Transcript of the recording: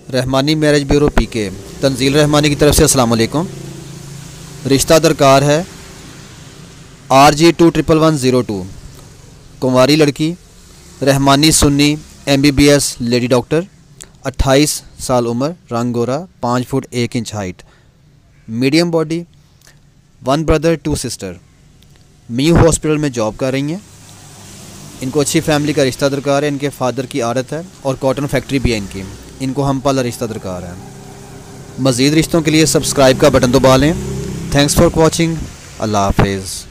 Rahmani marriage bureau PK Tanzeel Rahmani की तरफ से अस्सलाम वालेकुम। रिश्ता दरकार है RG21102। कुंवारी लड़की, Rahmani Sunni, MBBS lady doctor, 28 साल उम्र, रंग गोरा, 5 foot 1 inch height, medium body, 1 brother 2 sister. मीयू हॉस्पिटल में जॉब कर रही हैं। इनको अच्छी फैमिली का रिश्ता दरकार है। इनके फादर की आदत है और कॉटन फैक्ट्री भी है इनकी। इनको हम पाला रिश्ता दरकार है। मज़ीद रिश्तों के लिए सब्सक्राइब का बटन दबा लें। Thanks for watching. अल्लाह हाफिज़।